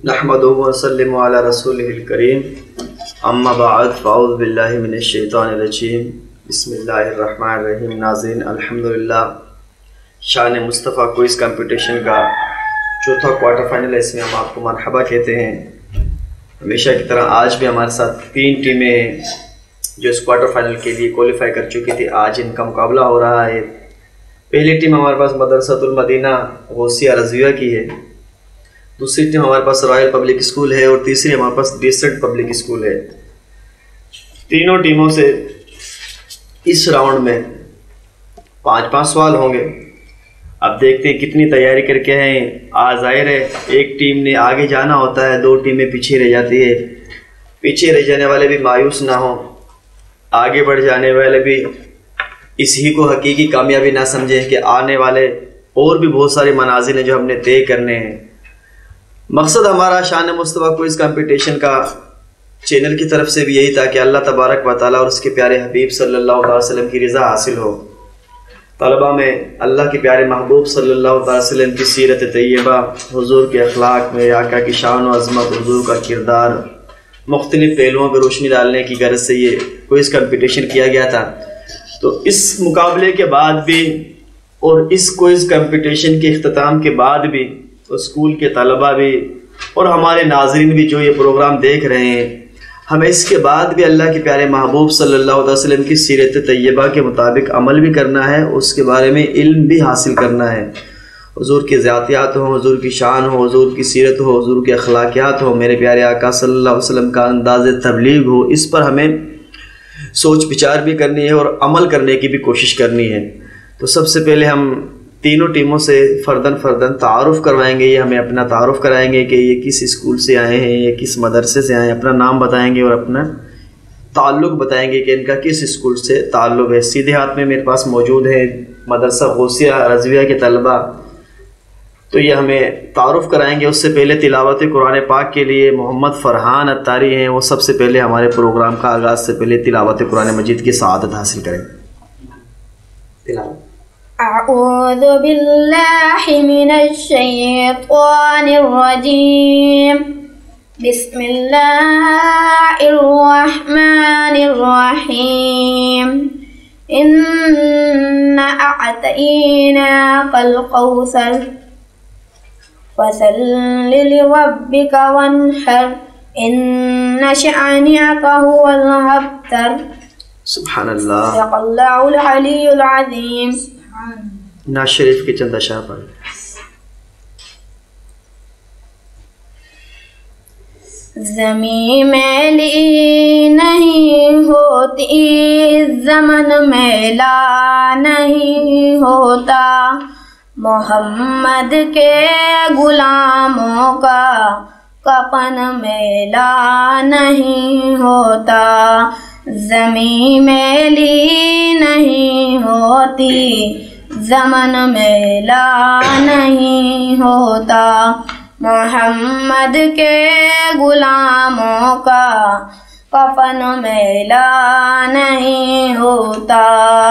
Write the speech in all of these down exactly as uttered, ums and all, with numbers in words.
نحمده ونسلم علی رسولہ الکریم اما بعد فاعوذ باللہ من الشیطان الرجیم بسم اللہ الرحمن الرحیم۔ ناظرین، الحمدللہ شان مصطفیٰ کوئز کمپٹیشن کا چوتھا کوارٹر فائنل ہے، اس میں ہم آپ کو مرحبا کہتے ہیں۔ ہمیشہ کی طرح آج بھی ہمارے ساتھ تین ٹیمیں ہیں جو اس کوارٹر فائنل کے لیے کوالیفائی کر چکی تھی۔ آج ان کا مقابلہ ہو رہا ہے۔ پہلی ٹیم ہمارے پاس مدرسۃ المدینہ غوثیہ رضویہ کی ہے، دوسری ٹیم ہمارے پاس رائل پبلک اسکول ہے، اور تیسری ہمارے پاس ڈیسنٹ پبلک اسکول ہے۔ تینوں ٹیموں سے اس راؤنڈ میں پانچ پانچ سوال ہوں گے۔ اب دیکھتے ہیں کتنی تیاری کر کے ہیں۔ آج ظاہر ہے ایک ٹیم نے آگے جانا ہوتا ہے، دو ٹیمیں پیچھے رہ جاتی ہے۔ پیچھے رہ جانے والے بھی مایوس نہ ہوں، آگے بڑھ جانے والے بھی اس ہی کو حقیقی کامیابی نہ سمجھیں کہ آنے والے اور بھی بہت سارے منازل ہیں جو ہم نے طے کرنے ہیں۔ مقصد ہمارا شان مصطفیٰ کوئز کمپٹیشن کا چینل کی طرف سے بھی یہی تھا کہ اللہ تبارک و تعالیٰ اور اس کے پیارے حبیب صلی اللہ علیہ وسلم کی رضا حاصل ہو، طلبہ میں اللہ کے پیارے محبوب صلی اللہ علیہ وسلم کی سیرت طیبہ، حضور کے اخلاق میں آقا کی شان و عظمت، حضور کا کردار، مختلف پہلوؤں پہ روشنی ڈالنے کی غرض سے یہ کوئز کمپٹیشن کیا گیا تھا۔ تو اس مقابلے کے بعد بھی اور اس کوئز کمپٹیشن کے اختتام کے بعد بھی اسکول کے طلبہ بھی اور ہمارے ناظرین بھی جو یہ پروگرام دیکھ رہے ہیں، ہمیں اس کے بعد بھی اللہ کے پیارے محبوب صلی اللہ علیہ وسلم کی سیرت طیبہ کے مطابق عمل بھی کرنا ہے، اس کے بارے میں علم بھی حاصل کرنا ہے۔ حضور کے ذاتیات ہوں، حضور کی شان ہو، حضور کی سیرت ہو، حضور کے اخلاقیات ہو، میرے پیارے آقا صلی اللہ علیہ وسلم کا انداز تبلیغ ہو، اس پر ہمیں سوچ بچار بھی کرنی ہے اور عمل کرنے کی بھی کوشش کرنی ہے۔ تو سب سے پہلے ہم تینوں ٹیموں سے فردن فردن تعارف کروائیں گے۔ یہ ہمیں اپنا تعارف کرائیں گے کہ یہ کس اسکول سے آئے ہیں، یہ کس مدرسے سے آئے ہیں، اپنا نام بتائیں گے اور اپنا تعلق بتائیں گے کہ ان کا کس اسکول سے تعلق ہے۔ سیدھے ہاتھ میں میرے پاس موجود ہے مدرسہ غوثیہ رضویہ کے طلبہ، تو یہ ہمیں تعارف کرائیں گے۔ اس سے پہلے تلاوت قرآن پاک کے لیے محمد فرحان اتاری ہیں، وہ سب سے پہلے ہمارے پروگرام کا آغاز سے پہلے تلاوت قرآن مجید کی سعادت حاصل کریں۔ تلاوت۔ اعوذ باللہ من الشیطان الرجیم، بسم اللہ الرحمن الرحیم، اِنَّا أَعْطَيْنَاكَ الْكَوْثَرَ فَصَلِّ لِرَبِّكَ وَانْحَرْ إِنَّ شَانِئَكَ هُوَ الْأَبْتَرُ۔ سبحان اللہ، صدق اللہ العلی العظیم۔ ناز شریف کی چند اشعار پڑھ۔ زمین میلی نہیں ہوتی، زمن میلا نہیں ہوتا، محمد کے غلاموں کا کفن میلا نہیں ہوتا۔ زمین میلی نہیں ہوتی، زمن میلا نہیں ہوتا، محمد کے غلاموں کا کفن میلا نہیں ہوتا۔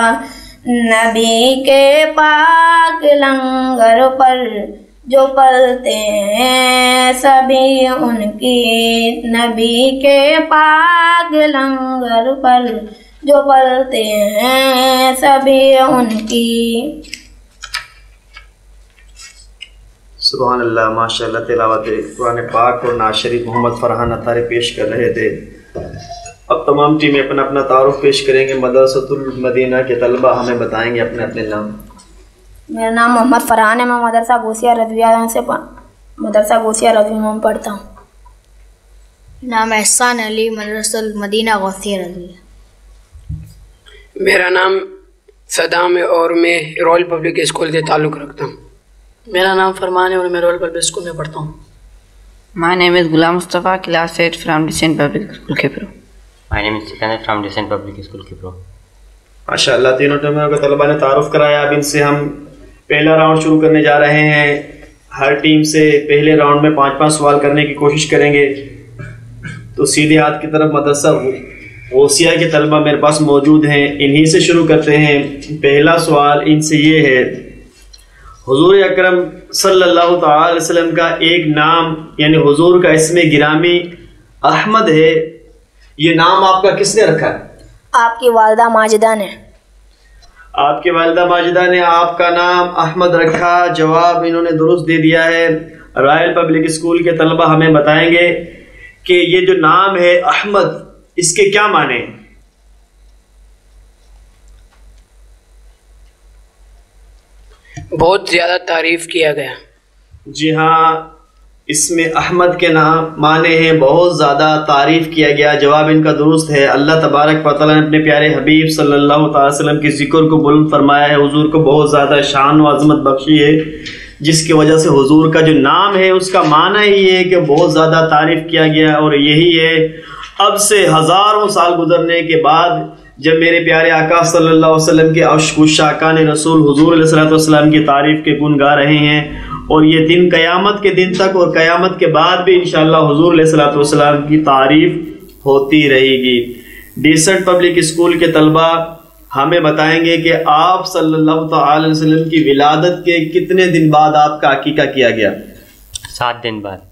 نبی کے پاک لنگر پر جو پلتے ہیں سبھی ان کی، نبی کے پاک لنگر پر جو پلتے ہیں سبھی ان کی۔ سبحان اللہ، ماشاء اللہ۔ تلاوت قرآن پاک اور ناز شریف محمد فرحان اتاری پیش کر رہے تھے۔ اب تمام ٹیمیں اپنا اپنا تعارف پیش کریں گے۔ مدرسۃ المدینہ کے طلبہ ہمیں بتائیں گے اپنے اپنے نام۔ میرا نام محمد فرحان ہے، میں مدرسہ غوثیہ رضویہ سے مدرسہ غوثیہ رضویہ میں پڑھتا ہوں۔ نام احسان علی، مدرسہ المدینہ غوثیہ رضویہ۔ میرا نام صدام ہے اور میں رائل پبلک اسکول سے تعلق رکھتا ہوں۔ میرا نام فرمان ہے اور میں رائل پبلک اسکول میں پڑھتا ہوں۔ My name is Ghulam Mustafa, class eight from Decent Public School, Kipro. My name is Sikandar from Decent Public School, Kipro. ماشاء اللہ، تینوں ٹیموں کے طلبہ نے تعارف کرایا۔ اب ان سے ہم پہلا راؤنڈ شروع کرنے جا رہے ہیں۔ ہر ٹیم سے پہلے راؤنڈ میں پانچ پانچ سوال کرنے کی کوشش کریں گے۔ تو سیدھے ہاتھ کی طرف مدرسہ غوثیہ کے طلبہ میرے پاس موجود ہیں، انہی سے شروع کرتے ہیں۔ پہلا سوال ان سے یہ ہے، حضور اکرم صلی اللہ تعالی علیہ وسلم کا ایک نام یعنی حضور کا اسم گرامی احمد ہے، یہ نام آپ کا کس نے رکھا ہے؟ آپ کی والدہ ماجدہ نے۔ آپ کی والدہ ماجدہ نے آپ کا نام احمد رکھا، جواب انہوں نے درست دے دیا ہے۔ رائل پبلک اسکول کے طلبہ ہمیں بتائیں گے کہ یہ جو نام ہے احمد، اس کے کیا معنی ہیں؟ بہت زیادہ تعریف کیا گیا۔ جی ہاں، اس میں احمد کے نام معنی ہیں بہت زیادہ تعریف کیا گیا، جواب ان کا درست ہے۔ اللہ تبارک و تعالیٰ نے اپنے پیارے حبیب صلی اللہ تعالی وسلم کے ذکر کو بلند فرمایا ہے، حضور کو بہت زیادہ شان و عظمت بخشی ہے، جس کی وجہ سے حضور کا جو نام ہے اس کا معنی ہی ہے کہ بہت زیادہ تعریف کیا گیا۔ اور یہی ہے اب سے ہزاروں سال گزرنے کے بعد جب میرے پیارے آقا صلی اللہ علیہ وسلم کے اشکان رسول حضور علیہ الصلوۃ والسلام کی تعریف کے گن گا رہے ہیں، اور یہ دن قیامت کے دن تک اور قیامت کے بعد بھی انشاءاللہ حضور علیہ الصلوۃ والسلام کی تعریف ہوتی رہے گی۔ ڈیسنٹ پبلک اسکول کے طلبہ ہمیں بتائیں گے کہ آپ صلی اللہ تعالی علیہ وسلم کی ولادت کے کتنے دن بعد آپ کا عقیقہ کیا گیا؟ سات دن بعد۔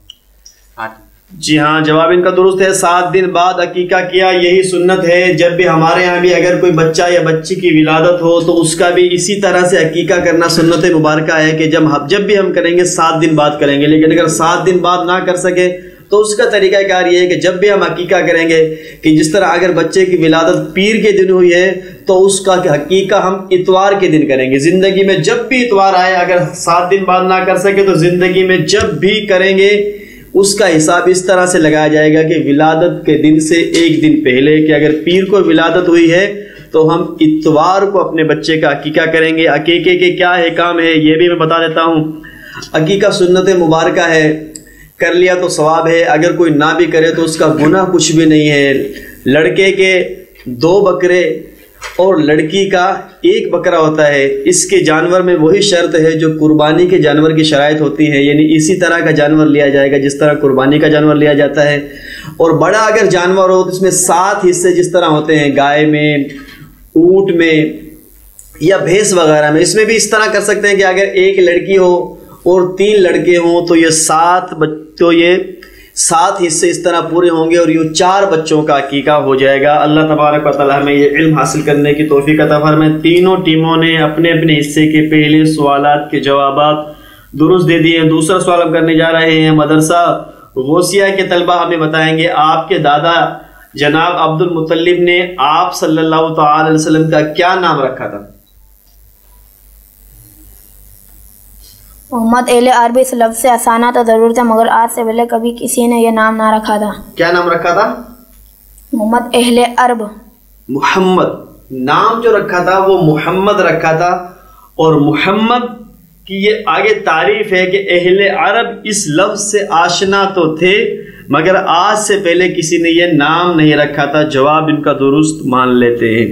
جی ہاں، جواب ان کا درست ہے، سات دن بعد عقیقہ کیا۔ یہی سنت ہے، جب بھی ہمارے یہاں بھی اگر کوئی بچہ یا بچی کی ولادت ہو تو اس کا بھی اسی طرح سے عقیقہ کرنا سنت مبارکہ ہے کہ جب جب بھی ہم کریں گے سات دن بعد کریں گے، لیکن اگر سات دن بعد نہ کر سکے تو اس کا طریقہ کار یہ ہے کہ جب بھی ہم عقیقہ کریں گے کہ جس طرح اگر بچے کی ولادت پیر کے دن ہوئی ہے تو اس کا عقیقہ ہم اتوار کے دن کریں گے۔ زندگی میں جب بھی اتوار آئے، اگر سات دن بعد نہ کر سکے تو زندگی میں جب بھی کریں گے اس کا حساب اس طرح سے لگایا جائے گا کہ ولادت کے دن سے ایک دن پہلے، کہ اگر پیر کو ولادت ہوئی ہے تو ہم اتوار کو اپنے بچے کا عقیقہ کریں گے۔ عقیقے کے کیا احکام ہے یہ بھی میں بتا دیتا ہوں۔ عقیقہ سنت مبارکہ ہے، کر لیا تو ثواب ہے، اگر کوئی نہ بھی کرے تو اس کا گناہ کچھ بھی نہیں ہے۔ لڑکے کے دو بکرے اور لڑکی کا ایک بکرا ہوتا ہے، اس کے جانور میں وہی شرط ہے جو قربانی کے جانور کی شرائط ہوتی ہے، یعنی اسی طرح کا جانور لیا جائے گا جس طرح قربانی کا جانور لیا جاتا ہے۔ اور بڑا اگر جانور ہو تو اس میں سات حصے جس طرح ہوتے ہیں، گائے میں، اونٹ میں یا بھینس وغیرہ میں، اس میں بھی اس طرح کر سکتے ہیں کہ اگر ایک لڑکی ہو اور تین لڑکے ہوں تو یہ سات تو یہ سات حصے اس طرح پورے ہوں گے اور یہ چار بچوں کا عقیقہ ہو جائے گا۔ اللہ تبارک و تعالیٰ ہمیں یہ علم حاصل کرنے کی توفیق عطا فرمائے۔ تینوں ٹیموں نے اپنے اپنے حصے کے پہلے سوالات کے جوابات درست دے دیے ہیں۔ دوسرا سوال ہم کرنے جا رہے ہیں، مدرسہ غوثیہ کے طلبہ ہمیں بتائیں گے آپ کے دادا جناب عبد المطلب نے آپ صلی اللہ تعالی علیہ وسلم کا کیا نام رکھا تھا؟ محمد اہل عرب اس لفظ سے آسانہ تو ضرور تھا، مگر آج سے پہلے کبھی کسی نے یہ نام نہ رکھا تھا۔ کیا نام رکھا تھا؟ محمد اہل عرب۔ محمد نام جو رکھا تھا وہ محمد رکھا تھا، اور محمد کی یہ آگے تعریف ہے کہ اہل عرب اس لفظ سے آشنا تو تھے مگر آج سے پہلے کسی نے یہ نام نہیں رکھا تھا۔ جواب ان کا درست مان لیتے ہیں۔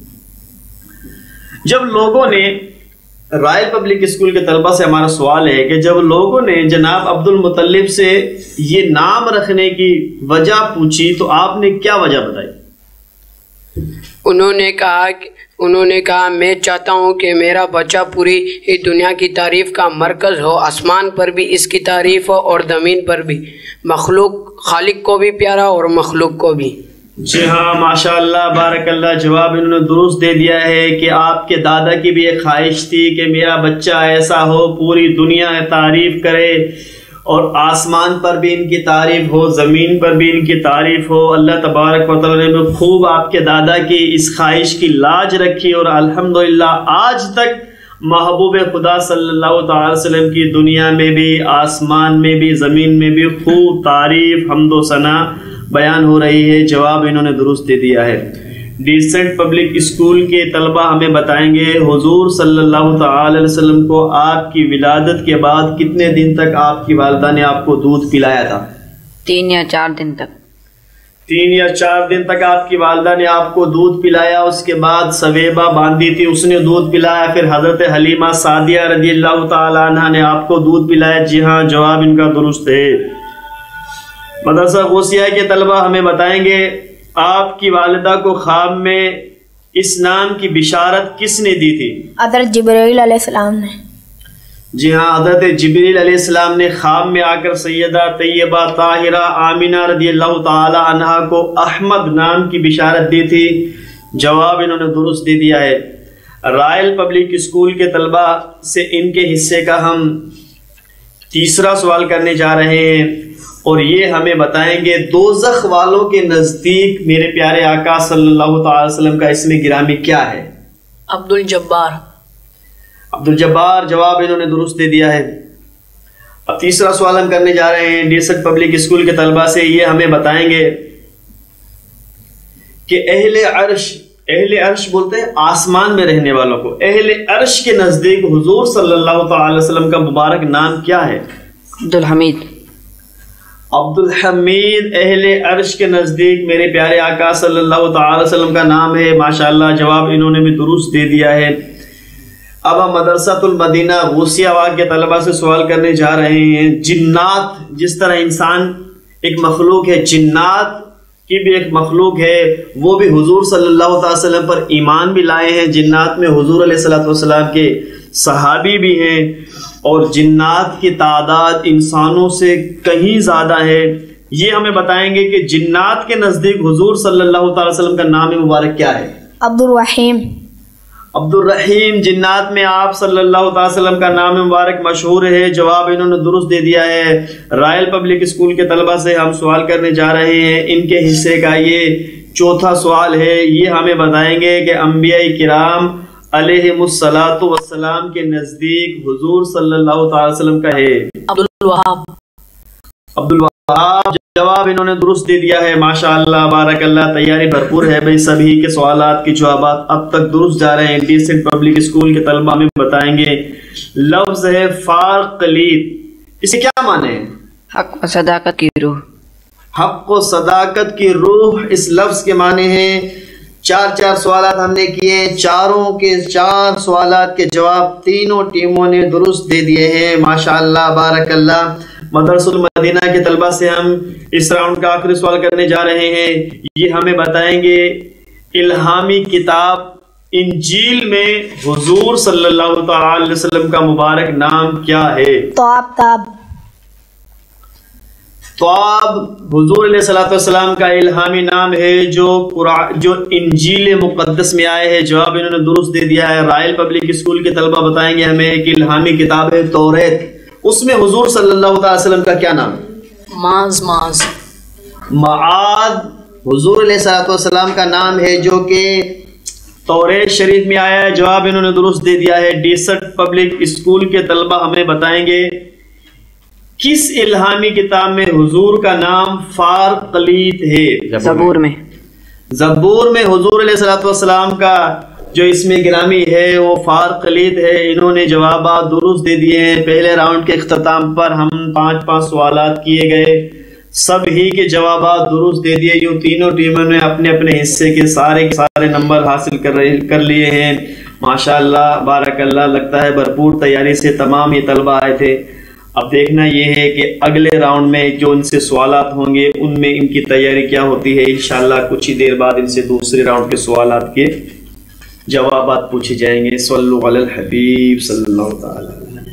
جب لوگوں نے رائل پبلک اسکول کے طلبہ سے ہمارا سوال ہے کہ جب لوگوں نے جناب عبد المطلب سے یہ نام رکھنے کی وجہ پوچھی تو آپ نے کیا وجہ بتائی؟ انہوں نے کہا کہ انہوں نے کہا میں چاہتا ہوں کہ میرا بچہ پوری دنیا کی تعریف کا مرکز ہو، آسمان پر بھی اس کی تعریف ہو اور زمین پر بھی، مخلوق خالق کو بھی پیارا اور مخلوق کو بھی۔ جی ہاں، ماشاء اللہ، بارک اللہ، جواب انہوں نے درست دے دیا ہے کہ آپ کے دادا کی بھی ایک خواہش تھی کہ میرا بچہ ایسا ہو پوری دنیا تعریف کرے اور آسمان پر بھی ان کی تعریف ہو، زمین پر بھی ان کی تعریف ہو۔ اللہ تبارک و تعالی نے خوب آپ کے دادا کی اس خواہش کی لاج رکھی اور الحمدللہ آج تک محبوب خدا صلی اللہ تعالی وسلم کی دنیا میں بھی، آسمان میں بھی، زمین میں بھی خوب تعریف، حمد و ثنا بیان ہو رہی ہے۔ جواب انہوں نے درست دے دیا ہے۔ ڈیسنٹ پبلک اسکول کے طلبہ ہمیں بتائیں گے حضور صلی اللہ تعالی علیہ وسلم کو آپ کی ولادت کے بعد کتنے دن تک آپ کی والدہ نے آپ کو دودھ پلایا تھا؟ تین یا چار دن تک۔ تین یا چار دن تک آپ کی والدہ نے آپ کو دودھ پلایا، اس کے بعد سویبہ باندھی تھی اس نے دودھ پلایا، پھر حضرت حلیمہ سعدیہ رضی اللہ تعالی عنہ نے آپ کو دودھ پلایا۔ جی ہاں، جواب ان کا درست ہے۔ مدرسہ غوثیہ کے طلبہ ہمیں بتائیں گے آپ کی والدہ کو خواب میں اس نام کی بشارت کس نے دی تھی؟ حضرت جبرائیل علیہ السلام نے۔ جی ہاں، حضرت جبریل علیہ السلام نے خواب میں آ کر سیدہ طیبہ طاہرہ آمینہ رضی اللہ تعالی عنہا کو احمد نام کی بشارت دی تھی۔ جواب انہوں نے درست دے دیا ہے۔ رائل پبلک اسکول کے طلبہ سے ان کے حصے کا ہم تیسرا سوال کرنے جا رہے ہیں، اور یہ ہمیں بتائیں گے دوزخ والوں کے نزدیک میرے پیارے آقا صلی اللہ تعالی وسلم کا اسم گرامی کیا ہے؟ عبد الجبار۔ عبد الجبار، جواب انہوں نے درست دے دیا ہے۔ اب تیسرا سوال ہم کرنے جا رہے ہیں ڈیسٹ پبلک اسکول کے طلبہ سے، یہ ہمیں بتائیں گے کہ اہل عرش، اہل عرش بولتے ہیں آسمان میں رہنے والوں کو، اہل عرش کے نزدیک حضور صلی اللہ تعالی وسلم کا مبارک نام کیا ہے؟ عبد الحمید۔ عبد الحمید اہل عرش کے نزدیک میرے پیارے آقا صلی اللہ تعالی وسلم کا نام ہے۔ ماشاءاللہ، جواب انہوں نے بھی درست دے دیا ہے۔ اب ہم مدرسۃ المدینہ غوثیہ باغ کے طلبہ سے سوال کرنے جا رہے ہیں، جنات، جس طرح انسان ایک مخلوق ہے، جنات کی بھی ایک مخلوق ہے، وہ بھی حضور صلی اللہ تعالی وسلم پر ایمان بھی لائے ہیں۔ جنات میں حضور علیہ الصلوۃ والسلام کے صحابی بھی ہیں، اور جنات کی تعداد انسانوں سے کہیں زیادہ ہے۔ یہ ہمیں بتائیں گے کہ جنات کے نزدیک حضور صلی اللہ تعالی وسلم کا نام مبارک کیا ہے؟ عبد الرحیم۔ عبد الرحیم، جنات میں آپ صلی اللہ تعالی وسلم کا نام مبارک مشہور ہے۔ جواب انہوں نے درست دے دیا ہے۔ رائل پبلک اسکول کے طلبہ سے ہم سوال کرنے جا رہے ہیں، ان کے حصے کا یہ چوتھا سوال ہے۔ یہ ہمیں بتائیں گے کہ انبیاء کرام علیہم الصلاۃ والسلام کے نزدیک حضور صلی اللہ تعالی وسلم کا ہے عبد الوہاب۔ عبد الوہاب، جواب انہوں نے درست دے دیا ہے۔ ماشاءاللہ، بارک اللہ، تیاری بھرپور ہے بھائی، سبھی کے سوالات کے جوابات اب تک درست جا رہے ہیں۔ ڈیسنٹ پبلک اسکول کے طلبہ میں بتائیں گے، لفظ ہے فار قلید، اسے کیا معنی ہے؟ حق و صداقت کی روح۔ حق و صداقت کی روح، اس لفظ کے معنی ہیں۔ چار چار سوالات ہم نے کیے ہیں، چاروں کے چار سوالات کے جواب تینوں ٹیموں نے درست دے دیے ہیں۔ ماشاءاللہ، بارک اللہ۔ مدرسۃ المدینہ کے طلبہ سے ہم اس راؤنڈ کا آخری سوال کرنے جا رہے ہیں، یہ ہمیں بتائیں گے الہامی کتاب انجیل میں حضور صلی اللہ تعالی علیہ وسلم کا مبارک نام کیا ہے؟ طاب تاب۔ طاب حضور علیہ الصلوۃ والسلام کا الہامی نام ہے جو قرآن جو انجیل مقدس میں آئے ہے۔ جواب انہوں نے درست دے دیا ہے۔ رائل پبلک اسکول کے طلبہ بتائیں گے ہمیں کہ الہامی کتاب ہے توریت، اس میں حضور صلی اللہ تعالی وسلم کا کیا نام ہے؟ معاذ۔ معاذ معاذ حضور علیہ الصلوۃ والسلام کا نام ہے جو کہ توریت شریف میں آیا ہے۔ جواب انہوں نے درست دے دیا ہے۔ ڈیسٹ پبلک اسکول کے طلبہ ہمیں بتائیں گے کس الہامی کتاب میں حضور کا نام فار قلید ہے؟ زبور میں۔ زبور میں حضور علیہ الصلوۃ والسلام کا جو اسم گرامی ہے وہ فار قلید ہے۔ انہوں نے جوابات درست دے دیے ہیں۔ پہلے راؤنڈ کے اختتام پر ہم پانچ پانچ سوالات کیے گئے، سب ہی کے جوابات درست دے دیے۔ یوں تینوں ٹیموں نے اپنے اپنے حصے کے سارے کے سارے نمبر حاصل کر رہے کر لیے ہیں۔ ماشاءاللہ، بارک اللہ، لگتا ہے بھرپور تیاری سے تمام یہ طلبہ آئے تھے۔ اب دیکھنا یہ ہے کہ اگلے راؤنڈ میں جو ان سے سوالات ہوں گے ان میں ان کی تیاری کیا ہوتی ہے۔ انشاءاللہ کچھ ہی دیر بعد ان سے دوسرے راؤنڈ کے سوالات کے جوابات پوچھے جائیں گے۔ صلو علی الحبیب صلی اللہ تعالی علیہ وسلم۔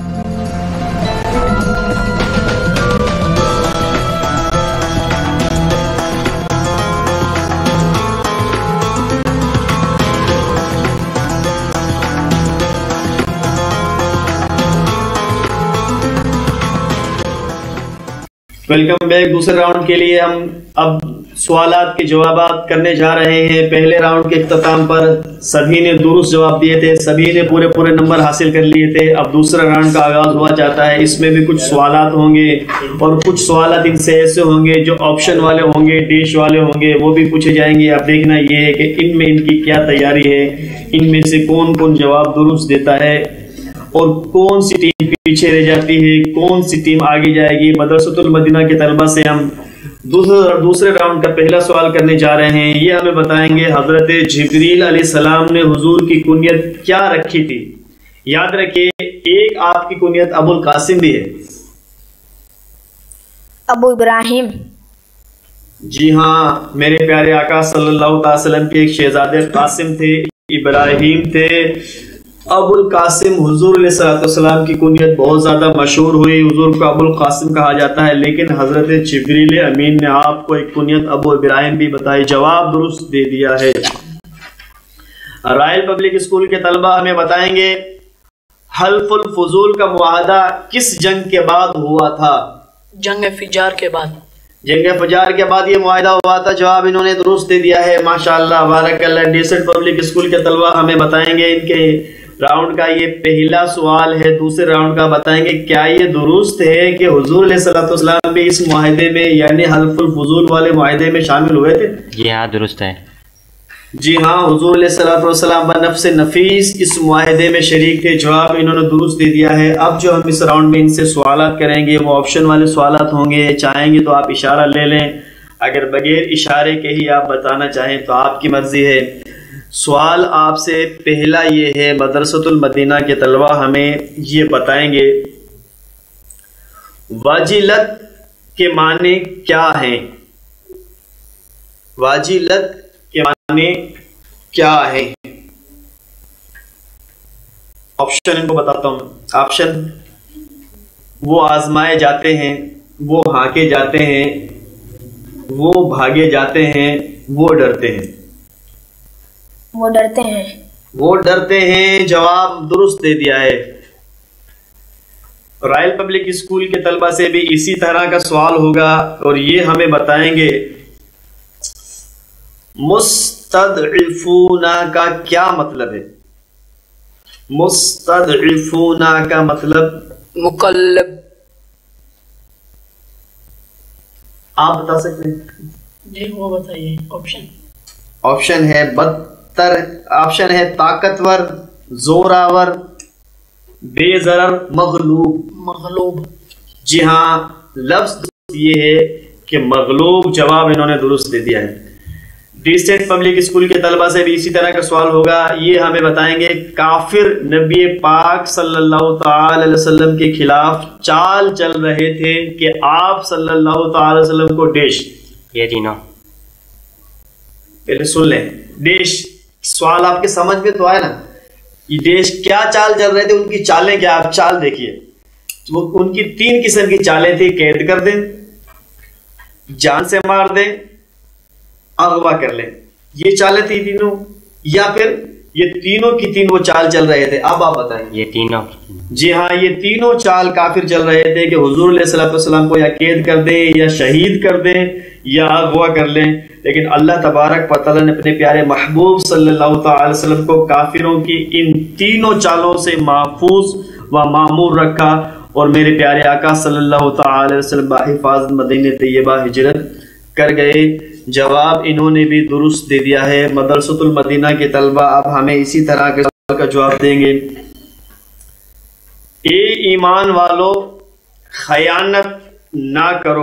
Welcome back. دوسرے راؤنڈ کے لیے ہم اب سوالات کے جوابات کرنے جا رہے ہیں۔ پہلے راؤنڈ کے اختتام پر سبھی نے درست جواب دیے تھے، سبھی نے پورے پورے نمبر حاصل کر لیے تھے۔ اب دوسرا راؤنڈ کا آغاز ہوا جاتا ہے۔ اس میں بھی کچھ سوالات ہوں گے اور کچھ سوالات ان سے ایسے ہوں گے جو آپشن والے ہوں گے، ڈیش والے ہوں گے، وہ بھی پوچھے جائیں گے۔ اب دیکھنا یہ ہے کہ ان میں ان کی کیا تیاری ہے، ان میں سے کون کون جواب درست دیتا ہے اور کون سی ٹیم پیچھے رہ جاتی ہے، کون سی ٹیم آگے جائے گی۔ مدرسۃ المدینہ کے طلبہ سے ہم دوسرے راؤنڈ کا پہلا سوال کرنے جا رہے ہیں۔ یہ ہمیں بتائیں گے حضرت جبریل علیہ السلام نے حضور کی کنیت کیا رکھی تھی؟ یاد رکھیے، ایک آپ کی کنیت ابو القاسم بھی ہے۔ ابو ابراہیم۔ جی ہاں، میرے پیارے آقا صلی اللہ علیہ وسلم کے ایک شہزادے قاسم تھے، ابراہیم تھے، ابو القاسم حضور علیہ الصلوۃ والسلام کی کنیت بہت زیادہ مشہور ہوئی، حضور کو ابو القاسم کہا جاتا ہے، لیکن حضرت جبریل امین نے آپ کو ایک کنیت ابو ابراہیم بھی بتائی۔ جواب درست دے دیا ہے۔ رائل پبلک اسکول کے طلبہ ہمیں بتائیں گے حلف الفضول کا معاہدہ کس جنگ کے بعد ہوا تھا؟ جنگ فجار کے بعد۔ جنگ فجار کے بعد یہ معاہدہ ہوا تھا۔ جواب انہوں نے درست دے دیا ہے، ماشاءاللہ بارک اللہ۔ ڈیسنٹ پبلک اسکول کے طلبہ ہمیں بتائیں گے ان کے راؤنڈ کا یہ پہلا سوال ہے، دوسرے راؤنڈ کا بتائیں گے کیا یہ درست ہے کہ حضور علیہ الصلوۃ والسلام بھی اس معاہدے میں یعنی حلف الفضول والے معاہدے میں شامل ہوئے تھے؟ جی ہاں درست ہے۔ جی ہاں، حضور علیہ الصلوۃ والسلام بنفس نفیس اس معاہدے میں شریک تھے۔ جواب انہوں نے درست دے دیا ہے۔ اب جو ہم اس راؤنڈ میں ان سے سوالات کریں گے وہ آپشن والے سوالات ہوں گے، چاہیں گے تو آپ اشارہ لے لیں، اگر بغیر اشارے کے ہی آپ بتانا چاہیں تو آپ کی مرضی ہے۔ سوال آپ سے پہلا یہ ہے، مدرسۃ المدینہ کے طلبہ ہمیں یہ بتائیں گے واجلت کے معنی کیا ہیں؟ واجلت کے معنی کیا ہیں؟ آپشن ان کو بتاتا ہوں۔ آپشن: وہ آزمائے جاتے ہیں، وہ ہانکے جاتے ہیں، وہ بھاگے جاتے ہیں، وہ ڈرتے ہیں۔ وہ ڈرتے ہیں۔ وہ ڈرتے ہیں، جواب درست دے دیا ہے۔ رائل پبلک اسکول کے طلبہ سے بھی اسی طرح کا سوال ہوگا اور یہ ہمیں بتائیں گے مستضعفون کا کیا مطلب ہے؟ مستضعفون کا مطلب مقلب۔ آپ بتا سکتے ہیں؟ جی وہ بتائیے آپشن۔ آپشن ہے بدتر، آپشن ہے طاقتور، زوراور، بے ضرر، مغلوب۔ مغلوب۔ جی ہاں، لفظ یہ ہے کہ مغلوب۔ جواب انہوں نے درست دے دیا ہے۔ ڈیسنٹ پبلک اسکول کے طلبہ سے بھی اسی طرح کا سوال ہوگا، یہ ہمیں بتائیں گے کافر نبی پاک صلی اللہ تعالی علیہ وسلم کے خلاف چال چل رہے تھے کہ آپ صلی اللہ تعالی علیہ وسلم کو ڈیش۔ یہ تینوں پہلے سن لیں، ڈیش سوال آپ کے سمجھ میں تو آئے نا، یہ ڈیش کیا چال چل رہے تھے، ان کی چالیں کیا؟ آپ چال دیکھیے، وہ ان کی تین قسم کی چالیں تھی، قید کر دیں، جان سے مار دیں، اغوا کر لیں۔ یہ چالیں تھی تینوں، یا پھر یہ تینوں کی تین وہ چال چل رہے تھے؟ اب آپ بتائیں۔ یہ تینوں۔ جی ہاں، یہ تینوں چال کافر چل رہے تھے کہ حضور علیہ الصلوۃ والسلام کو یا قید کر دیں، یا شہید کر دیں، یا اغوا کر لیں، لیکن اللہ تبارک و تعالیٰ نے اپنے پیارے محبوب صلی اللہ تعالی وسلم کو کافروں کی ان تینوں چالوں سے محفوظ و معمور رکھا، اور میرے پیارے آقا صلی اللہ تعالی وسلم بحفاظت مدینہ طیبہ ہجرت کر گئے۔ جواب انہوں نے بھی درست دے دیا ہے۔ مدرسۃ المدینہ کے طلبہ اب ہمیں اسی طرح کے سوال کا جواب دیں گے۔ اے ایمان والو خیانت نہ کرو،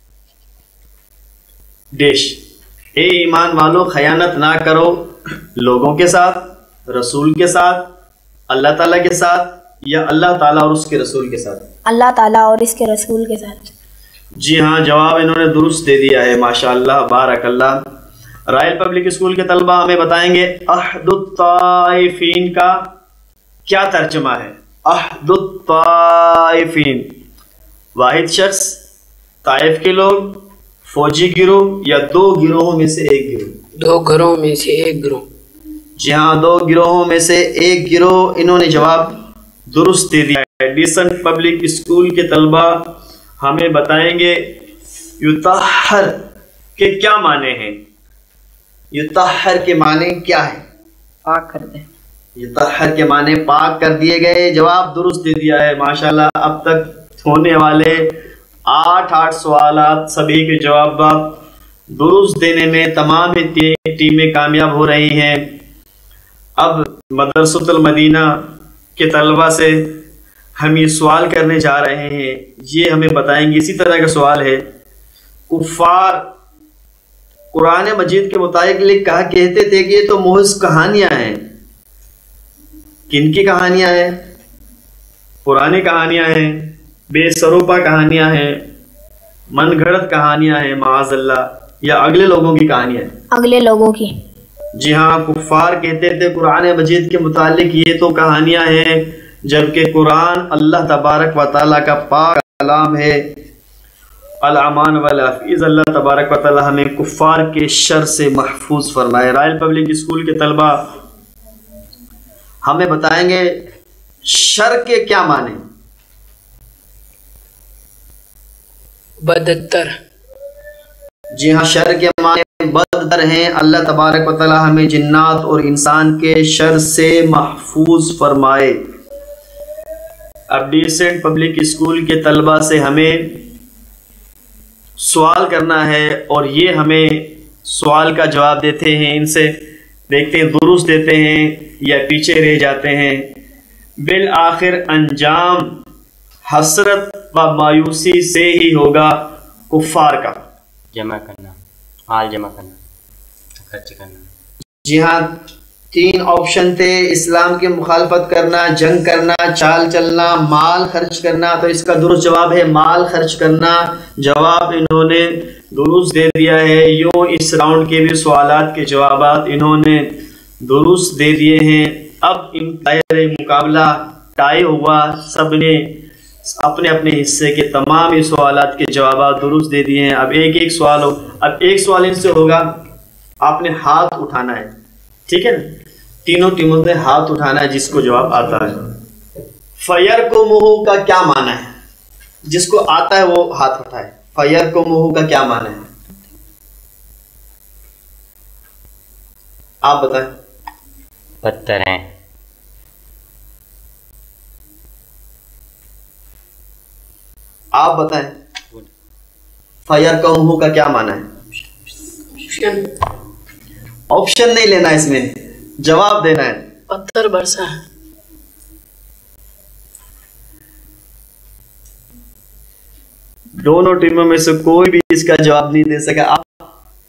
ڈیش۔ اے ایمان والو خیانت نہ کرو، لوگوں کے ساتھ، رسول کے ساتھ، اللہ تعالیٰ کے ساتھ، یا اللہ تعالیٰ اور اس کے رسول کے ساتھ؟ اللہ تعالیٰ اور اس کے رسول کے ساتھ۔ جی ہاں، جواب انہوں نے درست دے دیا ہے، ماشاءاللہ بارک اللہ۔ رائل پبلک اسکول کے طلبہ ہمیں بتائیں گے عہد الطائفین کا کیا ترجمہ ہے؟ عہد الطائفین، واحد شخص، طائف کے لوگ، فوجی گروہ، یا دو گروہوں میں سے ایک گروہ؟ دو گروہوں میں سے ایک گروہ۔ جی ہاں، دو گروہوں میں سے ایک گروہ۔ انہوں نے جواب درست دے دیا ہے۔ ڈیسنٹ پبلک اسکول کے طلبہ ہمیں بتائیں گے یطہر کے کیا معنی ہیں؟ یطہر کے معنی کیا ہے؟ پاک کر دیں۔ یطہر کے معنی پاک کر دیے گئے۔ جواب درست دے دیا ہے، ماشاءاللہ۔ اب تک ہونے والے آٹھ آٹھ سوالات سبھی کے جوابات درست دینے میں تمام ٹیمیں کامیاب ہو رہی ہیں۔ اب مدرسۃ المدینہ کے طلبہ سے ہم یہ سوال کرنے جا رہے ہیں، یہ ہمیں بتائیں گے اسی طرح کا سوال ہے، کفار قرآن مجید کے متعلق کہا کہتے تھے کہ یہ تو محض کہانیاں ہیں۔ کن کی کہانیاں ہیں؟ پرانی کہانیاں ہیں، بے سروپا کہانیاں ہیں، من گھڑت کہانیاں ہیں معاذ اللہ، یا اگلے لوگوں کی کہانیاں ہیں؟ اگلے لوگوں کی۔ جی ہاں، کفار کہتے تھے قرآن مجید کے متعلق یہ تو کہانیاں ہیں، جبکہ قرآن اللہ تبارک و تعالیٰ کا پاک کلام ہے۔ الامان والحفیظ، اللہ تبارک و تعالیٰ ہمیں کفار کے شر سے محفوظ فرمائے۔ رائل پبلک اسکول کے طلبہ ہمیں بتائیں گے شر کے کیا معنی؟ بدتر۔ جی ہاں، شر کے معنی بدتر ہیں۔ اللہ تبارک و تعالی ہمیں جنات اور انسان کے شر سے محفوظ فرمائے۔ اب ڈیسنٹ پبلک اسکول کے طلبہ سے ہمیں سوال کرنا ہے اور یہ ہمیں سوال کا جواب دیتے ہیں، ان سے دیکھتے ہیں درست دیتے ہیں یا پیچھے رہ جاتے ہیں۔ بالآخر انجام حسرت و مایوسی سے ہی ہوگا کفار کا۔ جمع کرنا، مال جمع کرنا، خرچ کرنا۔ جی ہاں، تین آپشن تھے، اسلام کی مخالفت کرنا، جنگ کرنا، چال چلنا، مال خرچ کرنا۔ تو اس کا درست جواب ہے مال خرچ کرنا۔ جواب انہوں نے درست دے دیا ہے۔ یوں اس راؤنڈ کے بھی سوالات کے جوابات انہوں نے درست دے دیے ہیں۔ اب ان دائرے مقابلہ ٹائی ہوا، سب نے اپنے اپنے حصے کے تمام ہی سوالات کے جوابات درست دے دیے ہیں۔ اب ایک ایک سوال ہو، اب ایک سوال ان سے ہوگا، آپ نے ہاتھ اٹھانا ہے، ٹھیک ہے نا؟ تینوں ٹیموں نے ہاتھ اٹھانا ہے جس کو جواب آتا ہے۔ فیر کو منہ کا کیا معنی ہے؟ جس کو آتا ہے وہ ہاتھ اٹھائے۔ فیر کو منہ کا کیا معنی ہے؟ آپ بتائیں۔ بدتر ہیں۔ آپ بتائیں فیر کا منہ کا کیا معنی ہے؟ آپشن نہیں لینا، اس میں جواب دینا ہے۔ پتھر برسا ہے۔ دونوں ٹیموں میں سے کوئی بھی اس کا جواب نہیں دے سکا۔ آپ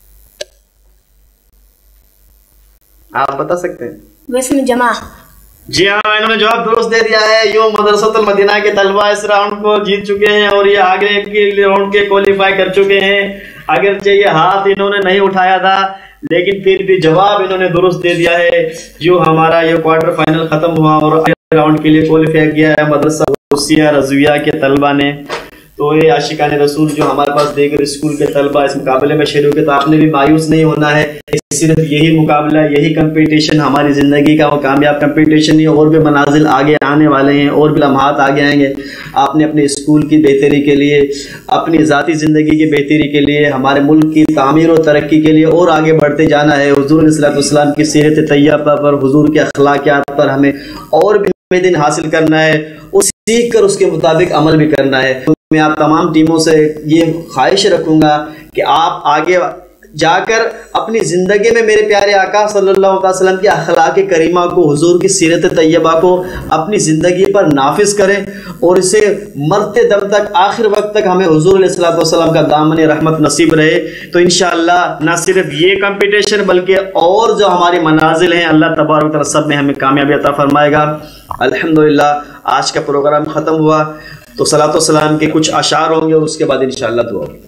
آپ بتا سکتے ہیں؟ وسم جمع۔ جی ہاں، انہوں نے جواب درست دے دیا ہے۔ یوں مدرسۃ المدینہ کے طلبہ اس راؤنڈ کو جیت چکے ہیں اور یہ آگے کے راؤنڈ کے کوالیفائی کر چکے ہیں۔ اگرچہ یہ ہاتھ انہوں نے نہیں اٹھایا تھا لیکن پھر بھی جواب انہوں نے درست دے دیا ہے۔ جو ہمارا یہ کوارٹر فائنل ختم ہوا اور اگلے راؤنڈ کے لیے کوالیفائی کیا ہے مدرسہ غوثیہ رضویہ کے طلبہ نے۔ تو یہ عاشقان رسول جو ہمارے پاس دیگر اسکول کے طلبہ اس مقابلے میں شروع کے، تو آپ نے بھی مایوس نہیں ہونا ہے۔ صرف یہی مقابلہ، یہی کمپٹیشن ہماری زندگی کا وہ کامیاب کمپٹیشن نہیں، اور بھی منازل آگے آنے والے ہیں، اور بھی لمحات آگے آئیں گے۔ آپ نے اپنے اسکول کی بہتری کے لیے، اپنی ذاتی زندگی کی بہتری کے لیے، ہمارے ملک کی تعمیر و ترقی کے لیے اور آگے بڑھتے جانا ہے۔ حضور علیہ الصلوۃ والسلام کی سیرت طیبہ پر، حضور کے اخلاقیات پر ہمیں اور بھی دن حاصل کرنا ہے، اور سیکھ کر اس کے مطابق عمل بھی کرنا ہے۔ میں آپ تمام ٹیموں سے یہ خواہش رکھوں گا کہ آپ آگے جا کر اپنی زندگی میں میرے پیارے آقا صلی اللہ علیہ وسلم کی اخلاق کریمہ کو، حضور کی سیرت طیبہ کو اپنی زندگی پر نافذ کریں، اور اسے مرتے دم تک، آخر وقت تک ہمیں حضور علیہ الصلوۃ والسلام کا دامن رحمت نصیب رہے۔ تو انشاءاللہ نہ صرف یہ کمپٹیشن بلکہ اور جو ہماری منازل ہیں اللہ تبارک و تعالیٰ سب میں ہمیں کامیابی عطا فرمائے گا۔ الحمدللہ آج کا پروگرام ختم ہوا، تو صلاۃ و سلام کے کچھ اشعار ہوں گے اور اس کے بعد انشاءاللہ دعا ہوگی۔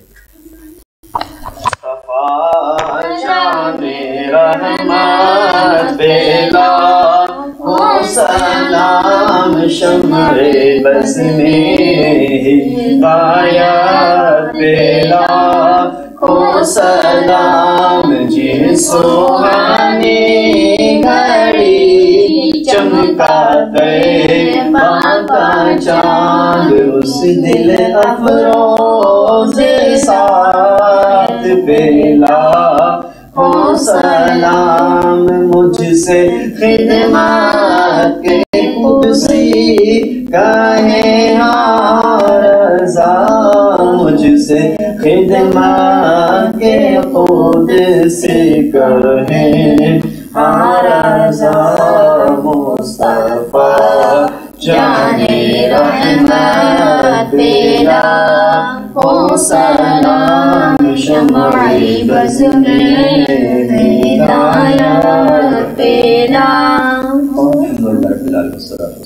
سلام شمع بز میں ہدایت پیلا کو، سلام جن سوہانی گھڑی چمکا طیبہ کا چاند، اس دل افروز ساتھ پیلا ہو، سلام مجھ سے خدمات کے قدسی کہے رضا، مجھ سے خدمات کے قدسی کہے رضا، مصطفیٰ جانے رحمت پیلا ہو، سلام شمعِ بز میں ہدایت پیلا ہو۔